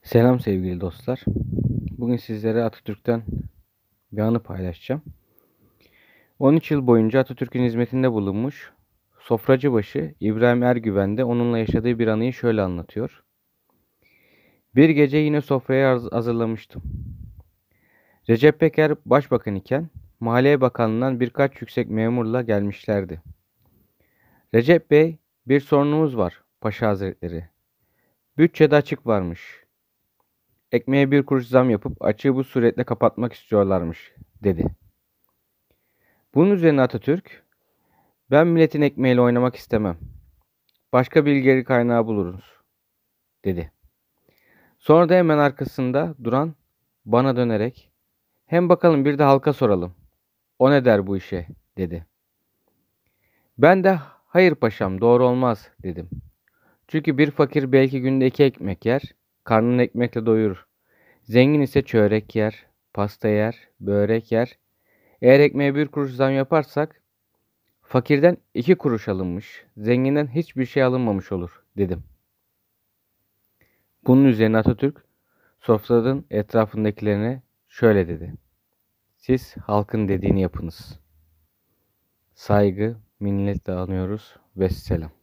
Selam sevgili dostlar. Bugün sizlere Atatürk'ten bir anı paylaşacağım. 13 yıl boyunca Atatürk'ün hizmetinde bulunmuş Sofracıbaşı İbrahim Ergüven de onunla yaşadığı bir anıyı şöyle anlatıyor. Bir gece yine sofrayı hazırlamıştım. Recep Peker başbakan iken Maliye Bakanlığı'ndan birkaç yüksek memurla gelmişlerdi. Recep Bey, bir sorunumuz var Paşa Hazretleri. Bütçede açık varmış. Ekmeğe bir kuruş zam yapıp açığı bu suretle kapatmak istiyorlarmış, dedi. Bunun üzerine Atatürk, ben milletin ekmeğiyle oynamak istemem. Başka bir gelir kaynağı buluruz, dedi. Sonra da hemen arkasında duran bana dönerek, hem bakalım bir de halka soralım. O ne der bu işe, dedi. Ben de hayır paşam doğru olmaz, dedim. Çünkü bir fakir belki günde 2 ekmek yer, karnını ekmekle doyurur. Zengin ise çörek yer, pasta yer, börek yer. Eğer ekmeğe bir kuruş zam yaparsak, fakirden 2 kuruş alınmış, zenginden hiçbir şey alınmamış olur, dedim. Bunun üzerine Atatürk, sofranın etrafındakilerine şöyle dedi. Siz halkın dediğini yapınız. Saygı, minnetle anıyoruz. Vesselam.